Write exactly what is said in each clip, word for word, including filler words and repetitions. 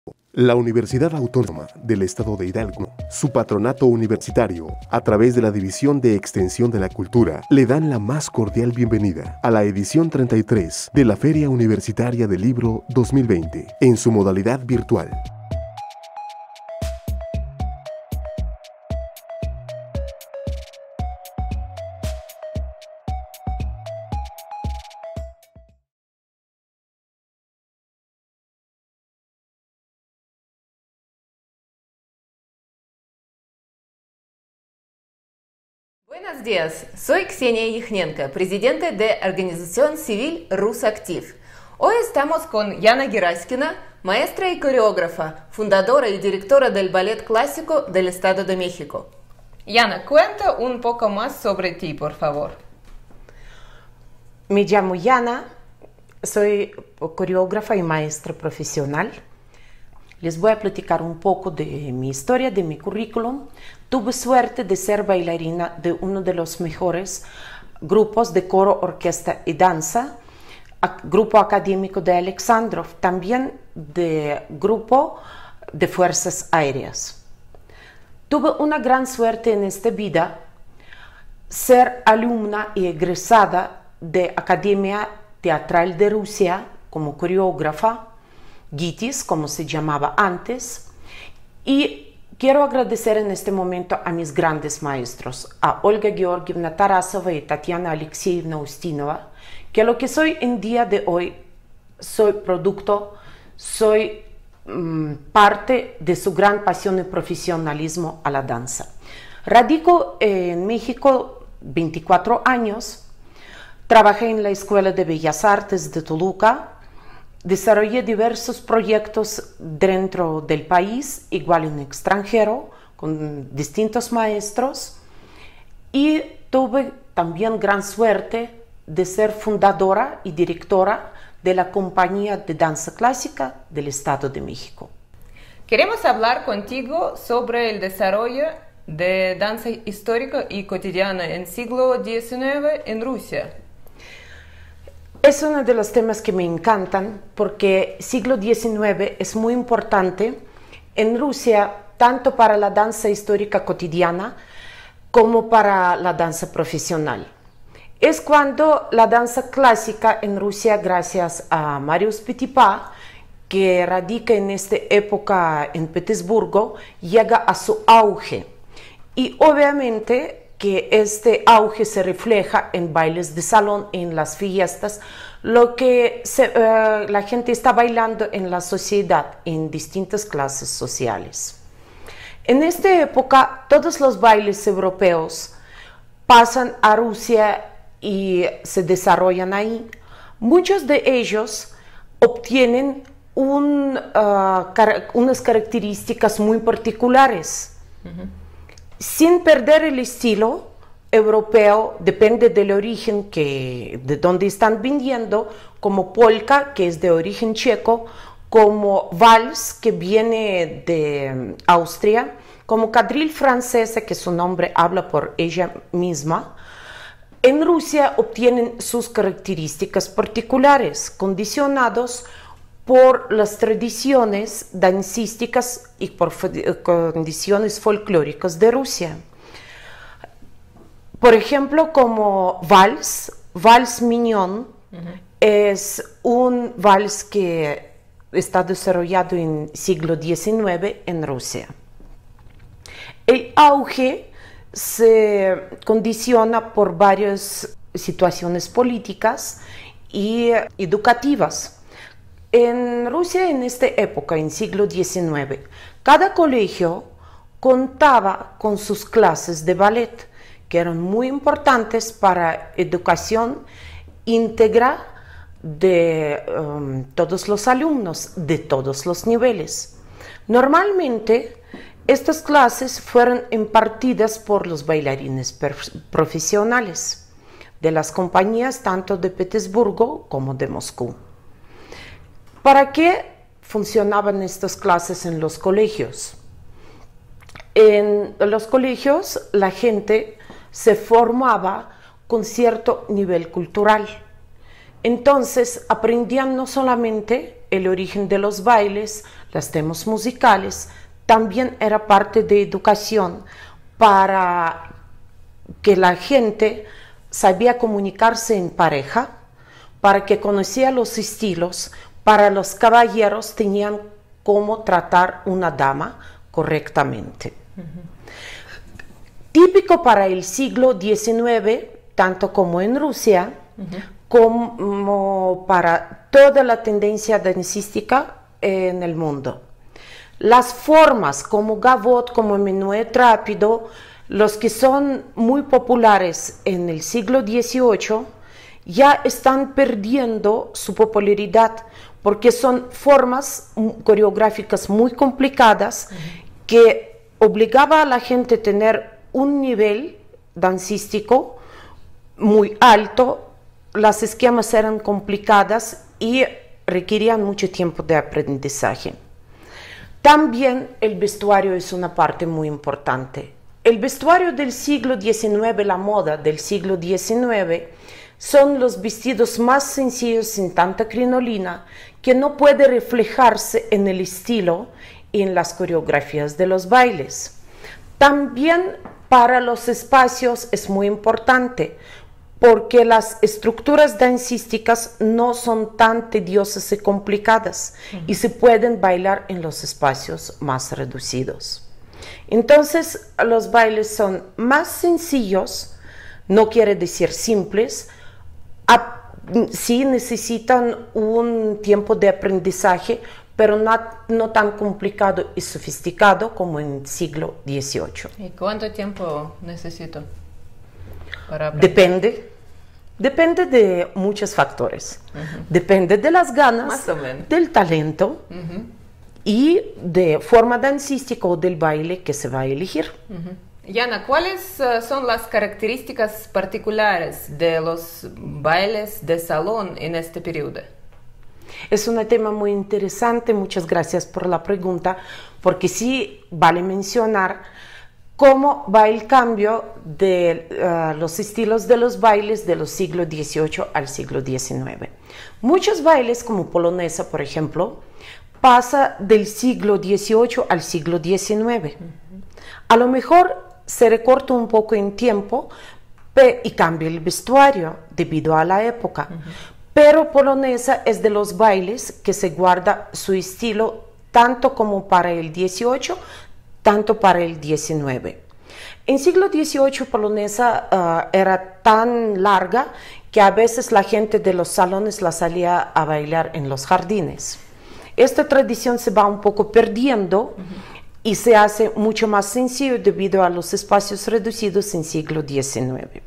La Universidad Autónoma del Estado de Hidalgo, su patronato universitario, a través de la División de Extensión de la Cultura, le dan la más cordial bienvenida a la edición treinta y tres de la Feria Universitaria del Libro dos mil veinte, en su modalidad virtual. Buenos días, soy Ksenia Yechnenko, presidente de Organización Civil RusActiv. Hoy estamos con Yana Geraskina, maestra y coreógrafa, fundadora y directora del Ballet Clásico del Estado de México. Yana, cuenta un poco más sobre ti, por favor. Me llamo Yana, soy coreógrafa y maestra profesional. Les voy a platicar un poco de mi historia, de mi currículum. Tuve suerte de ser bailarina de uno de los mejores grupos de coro, orquesta y danza, grupo académico de Alexandrov, también de grupo de fuerzas aéreas. Tuve una gran suerte en esta vida, ser alumna y egresada de Academia Teatral de Rusia como coreógrafa, GITIS, como se llamaba antes, y quiero agradecer en este momento a mis grandes maestros, a Olga Georgievna Tarasova y Tatiana Alexeyevna Ustinova, que lo que soy en día de hoy, soy producto, soy um, parte de su gran pasión y profesionalismo a la danza. Radico en México veinticuatro años, trabajé en la Escuela de Bellas Artes de Toluca, desarrollé diversos proyectos dentro del país, igual en extranjero, con distintos maestros, y tuve también gran suerte de ser fundadora y directora de la Compañía de Danza Clásica del Estado de México. Queremos hablar contigo sobre el desarrollo de danza histórica y cotidiana en siglo diecinueve en Rusia. Es uno de los temas que me encantan porque siglo diecinueve es muy importante en Rusia, tanto para la danza histórica cotidiana como para la danza profesional. Es cuando la danza clásica en Rusia, gracias a Marius Petipa, que radica en esta época en Petersburgo, llega a su auge. Y obviamente que este auge se refleja en bailes de salón, en las fiestas, lo que se, uh, la gente está bailando en la sociedad, en distintas clases sociales. En esta época, todos los bailes europeos pasan a Rusia y se desarrollan ahí. Muchos de ellos obtienen un, uh, car unas características muy particulares. Uh-huh. Sin perder el estilo europeo, depende del origen que, de donde están viniendo, como polka, que es de origen checo, como vals, que viene de Austria, como quadrille francesa, que su nombre habla por ella misma. En Rusia obtienen sus características particulares, condicionados por las tradiciones dancísticas y por condiciones folclóricas de Rusia. Por ejemplo, como vals, vals mignon, uh-huh. es un vals que está desarrollado en siglo diecinueve en Rusia. El auge se condiciona por varias situaciones políticas y educativas. En Rusia, en esta época, en siglo diecinueve, cada colegio contaba con sus clases de ballet, que eran muy importantes para educación íntegra de um, todos los alumnos, de todos los niveles. Normalmente, estas clases fueron impartidas por los bailarines profesionales de las compañías tanto de Petersburgo como de Moscú. ¿Para qué funcionaban estas clases en los colegios? En los colegios la gente se formaba con cierto nivel cultural. Entonces aprendían no solamente el origen de los bailes, los temas musicales, también era parte de educación para que la gente sabía comunicarse en pareja, para que conocía los estilos, para los caballeros tenían cómo tratar una dama correctamente. Uh-huh. Típico para el siglo diecinueve, tanto como en Rusia, uh-huh, como para toda la tendencia dancística en el mundo. Las formas como gavot, como menuet rápido, los que son muy populares en el siglo dieciocho, ya están perdiendo su popularidad porque son formas coreográficas muy complicadas, uh-huh, que obligaba a la gente a tener un nivel dancístico muy alto. Las esquemas eran complicadas y requerían mucho tiempo de aprendizaje. También el vestuario es una parte muy importante. El vestuario del siglo diecinueve, la moda del siglo diecinueve, son los vestidos más sencillos sin tanta crinolina, que no puede reflejarse en el estilo y en las coreografías de los bailes. También para los espacios es muy importante, porque las estructuras dancísticas no son tan tediosas y complicadas, uh-huh, y se pueden bailar en los espacios más reducidos. Entonces, los bailes son más sencillos, no quiere decir simples, a, sí necesitan un tiempo de aprendizaje, pero no, no tan complicado y sofisticado como en el siglo dieciocho. ¿Y cuánto tiempo necesito para aprender? Depende. Depende de muchos factores. Uh-huh. Depende de las ganas, del talento, uh-huh, y de forma dancística o del baile que se va a elegir. Uh-huh. Yana, ¿cuáles uh, son las características particulares de los bailes de salón en este periodo? Es un tema muy interesante, muchas gracias por la pregunta, porque sí vale mencionar cómo va el cambio de uh, los estilos de los bailes de los siglos dieciocho al siglo diecinueve. Muchos bailes, como polonesa, por ejemplo, pasa del siglo dieciocho al siglo diecinueve. Uh-huh. A lo mejor se recorta un poco en tiempo y cambia el vestuario debido a la época. Uh-huh. Pero polonesa es de los bailes que se guarda su estilo tanto como para el dieciocho, tanto para el diecinueve. En siglo dieciocho polonesa uh, era tan larga que a veces la gente de los salones la salía a bailar en los jardines. Esta tradición se va un poco perdiendo, uh-huh, y se hace mucho más sencillo debido a los espacios reducidos en siglo diecinueve.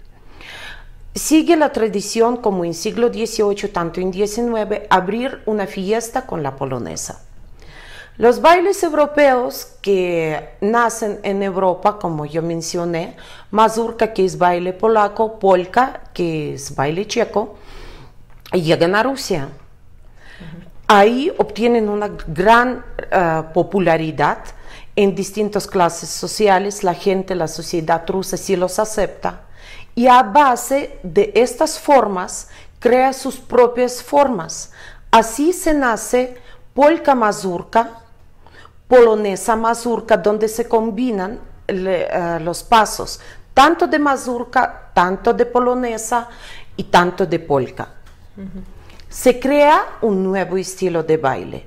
Sigue la tradición, como en siglo dieciocho, tanto en diecinueve, abrir una fiesta con la polonesa. Los bailes europeos que nacen en Europa, como yo mencioné, mazurka, que es baile polaco, polka, que es baile checo, llegan a Rusia. Uh-huh. Ahí obtienen una gran uh, popularidad en distintas clases sociales. La gente, la sociedad rusa sí los acepta. Y a base de estas formas, crea sus propias formas. Así se nace polka mazurka, polonesa mazurka, donde se combinan le, uh, los pasos, tanto de mazurka, tanto de polonesa y tanto de polka. Uh-huh. Se crea un nuevo estilo de baile.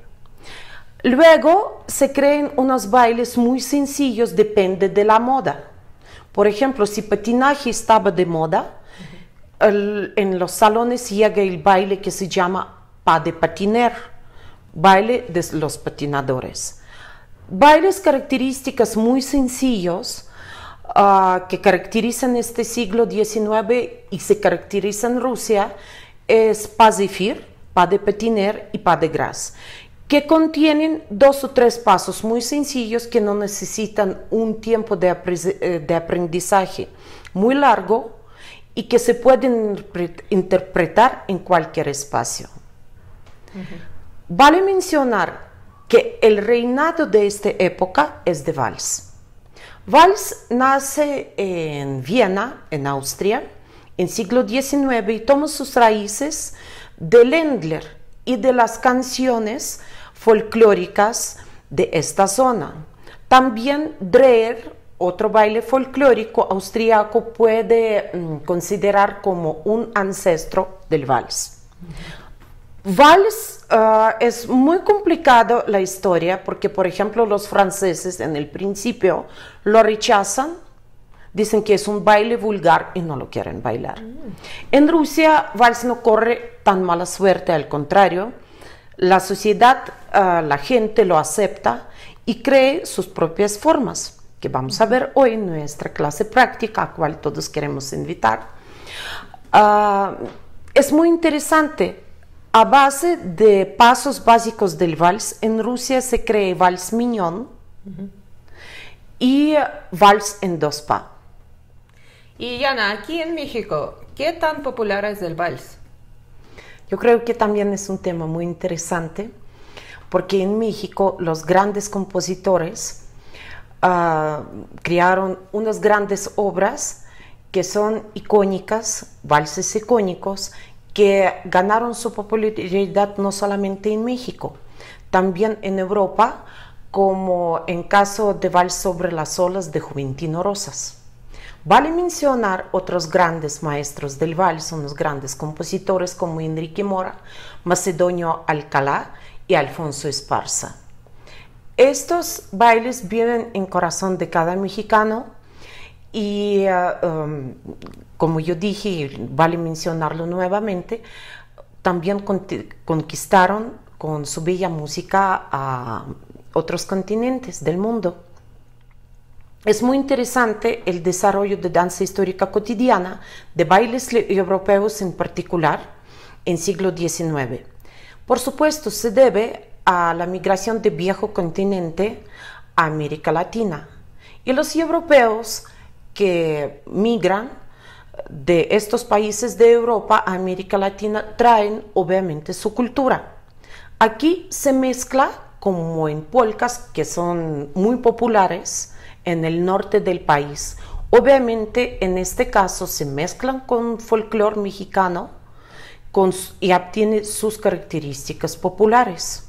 Luego se crean unos bailes muy sencillos, depende de la moda. Por ejemplo, si patinaje estaba de moda, uh-huh, el, en los salones llega el baile que se llama pas de patiner, baile de los patinadores. Bailes características muy sencillos uh, que caracterizan este siglo diecinueve y se caracterizan en Rusia es pas de fir, pas de patiner y pas de gras, que contienen dos o tres pasos muy sencillos que no necesitan un tiempo de, de aprendizaje muy largo y que se pueden interpretar en cualquier espacio. Uh-huh. Vale mencionar que el reinado de esta época es de Vals. Vals nace en Viena, en Austria, en siglo diecinueve y toma sus raíces de Ländler y de las canciones folclóricas de esta zona. También Dreher, otro baile folclórico austriaco, puede mm, considerar como un ancestro del vals. Vals uh, es muy complicado la historia porque, por ejemplo, los franceses en el principio lo rechazan, dicen que es un baile vulgar y no lo quieren bailar. Mm. En Rusia, vals no corre tan mala suerte, al contrario, la sociedad, uh, la gente lo acepta y cree sus propias formas, que vamos a ver hoy en nuestra clase práctica, a cual todos queremos invitar. Uh, es muy interesante. A base de pasos básicos del vals, en Rusia se cree vals mignon uh-huh. y vals en dos pas. Y Yana, aquí en México, ¿qué tan popular es el vals? Yo creo que también es un tema muy interesante, porque en México los grandes compositores uh, crearon unas grandes obras que son icónicas, valses icónicos, que ganaron su popularidad no solamente en México, también en Europa, como en caso de Vals sobre las olas de Juventino Rosas. Vale mencionar otros grandes maestros del vals, unos grandes compositores como Enrique Mora, Macedonio Alcalá y Alfonso Esparza. Estos bailes viven en corazón de cada mexicano y uh, um, como yo dije, vale mencionarlo nuevamente, también conquistaron con su bella música a otros continentes del mundo. Es muy interesante el desarrollo de danza histórica cotidiana, de bailes europeos en particular, en siglo diecinueve. Por supuesto, se debe a la migración del viejo continente a América Latina. Y los europeos que migran de estos países de Europa a América Latina traen obviamente su cultura. Aquí se mezcla como en polcas, que son muy populares en el norte del país. Obviamente en este caso se mezclan con folclore mexicano con, y obtiene sus características populares.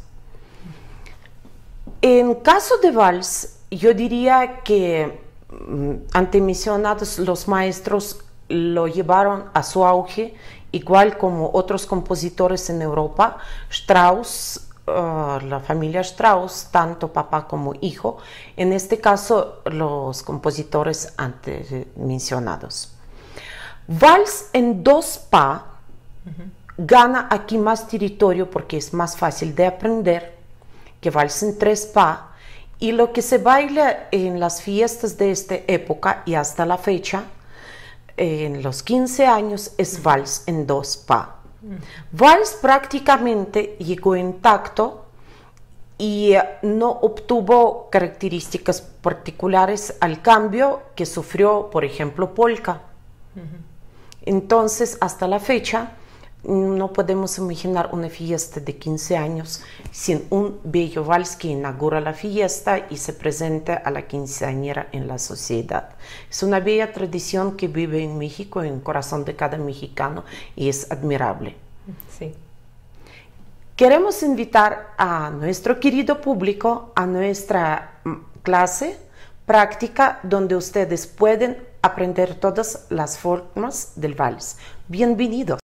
En caso de vals, yo diría que ante mencionados los maestros lo llevaron a su auge, igual como otros compositores en Europa, Strauss, uh, la familia Strauss, tanto papá como hijo, en este caso los compositores antes mencionados. Vals en dos pas uh-huh. gana aquí más territorio porque es más fácil de aprender que vals en tres pas. Y lo que se baila en las fiestas de esta época y hasta la fecha, en los quince años, es vals en dos pas. Mm. Vals prácticamente llegó intacto y no obtuvo características particulares al cambio que sufrió, por ejemplo, polka. Mm-hmm. Entonces, hasta la fecha, no podemos imaginar una fiesta de quince años sin un bello vals que inaugura la fiesta y se presenta a la quinceañera en la sociedad. Es una bella tradición que vive en México, en el corazón de cada mexicano, y es admirable. Sí. Queremos invitar a nuestro querido público a nuestra clase práctica donde ustedes pueden aprender todas las formas del vals. Bienvenidos.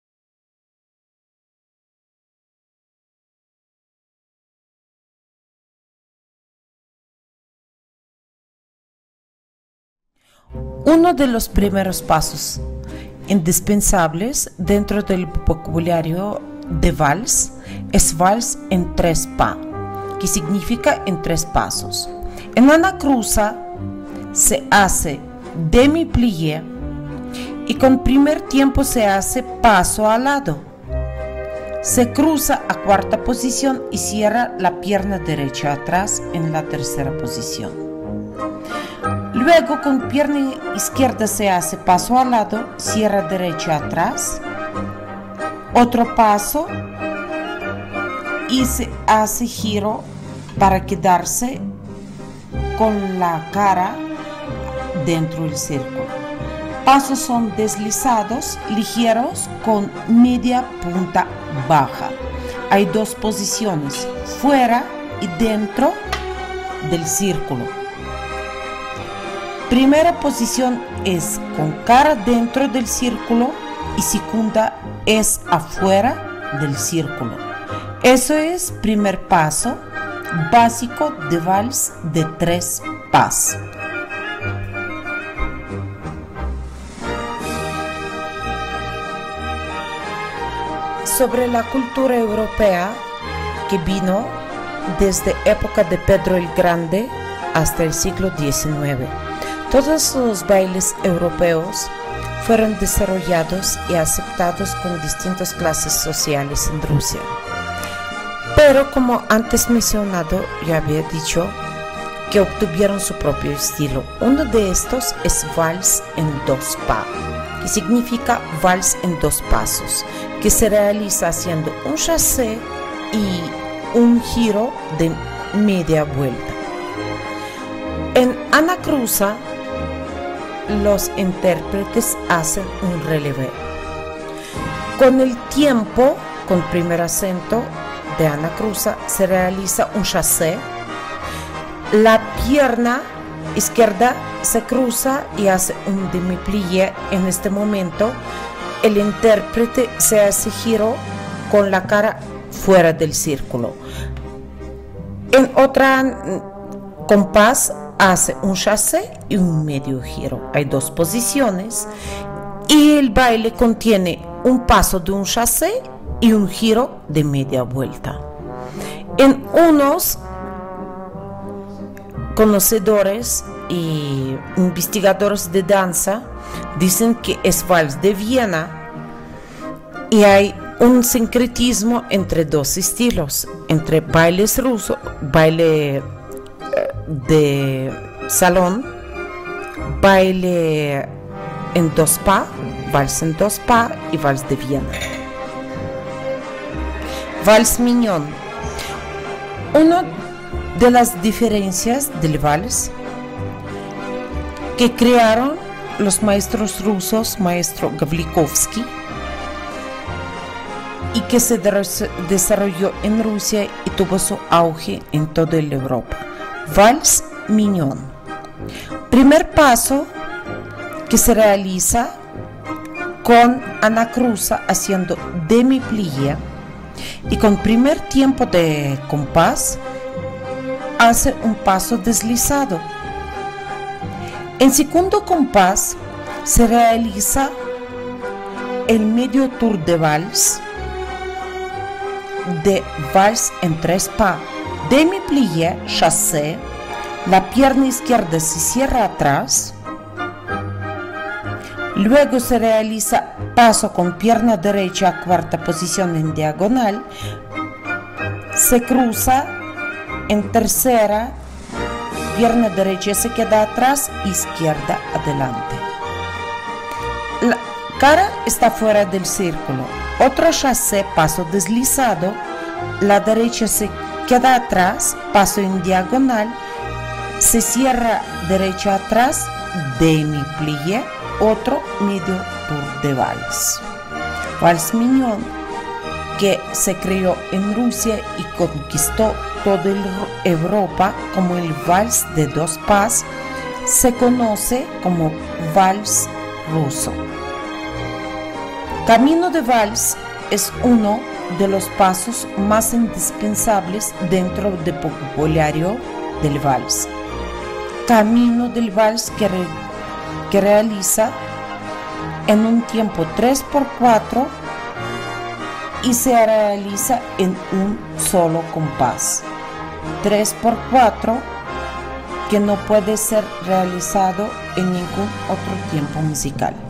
Uno de los primeros pasos indispensables dentro del vocabulario de vals es vals en tres pas, que significa en tres pasos. En una cruza se hace demi-plié y con primer tiempo se hace paso al lado. Se cruza a cuarta posición y cierra la pierna derecha atrás en la tercera posición. Luego con pierna izquierda se hace paso al lado, cierra derecha atrás, otro paso y se hace giro para quedarse con la cara dentro del círculo. Pasos son deslizados, ligeros, con media punta baja. Hay dos posiciones, fuera y dentro del círculo. Primera posición es con cara dentro del círculo y segunda es afuera del círculo. Eso es primer paso básico de vals de tres pas. Sobre la cultura europea que vino desde época de Pedro el Grande hasta el siglo diecinueve. Todos los bailes europeos fueron desarrollados y aceptados con distintas clases sociales en Rusia. Pero como antes mencionado, ya había dicho que obtuvieron su propio estilo. Uno de estos es vals en dos pas, que significa vals en dos pasos, que se realiza haciendo un chassé y un giro de media vuelta. En Anacruza, los intérpretes hacen un relevé. Con el tiempo, con primer acento de Anacruza, se realiza un chassé. La pierna izquierda se cruza y hace un demi-plié. En este momento, el intérprete se hace giro con la cara fuera del círculo. En otra compás hace un chassé y un medio giro. Hay dos posiciones y el baile contiene un paso de un chassé y un giro de media vuelta. En unos conocedores y investigadores de danza dicen que es vals de Viena y hay un sincretismo entre dos estilos, entre bailes rusos, baile de salón, baile en dos pas, vals en dos pas y vals de Viena. Vals mignon. Una de las diferencias del vals que crearon los maestros rusos, maestro Gavlikovsky, y que se desarrolló en Rusia y tuvo su auge en toda Europa. Vals mignon. Primer paso que se realiza con Anacruza haciendo demi-plié y con primer tiempo de compás hace un paso deslizado. En segundo compás se realiza el medio tour de vals de vals en tres pas, demi-plié, chassé, la pierna izquierda se cierra atrás, luego se realiza paso con pierna derecha a cuarta posición en diagonal, se cruza en tercera, pierna derecha se queda atrás, izquierda adelante. La cara está fuera del círculo. Otro chassé, paso deslizado, la derecha se queda atrás, paso en diagonal, se cierra derecha atrás, demi-plié, otro medio tour de vals. Vals mignon, que se creó en Rusia y conquistó toda Europa como el vals de dos pas, se conoce como vals ruso. Camino de vals es uno de los pasos más indispensables dentro del vocabulario del vals. Camino del vals que, re, que realiza en un tiempo tres por cuatro y se realiza en un solo compás. tres por cuatro que no puede ser realizado en ningún otro tiempo musical.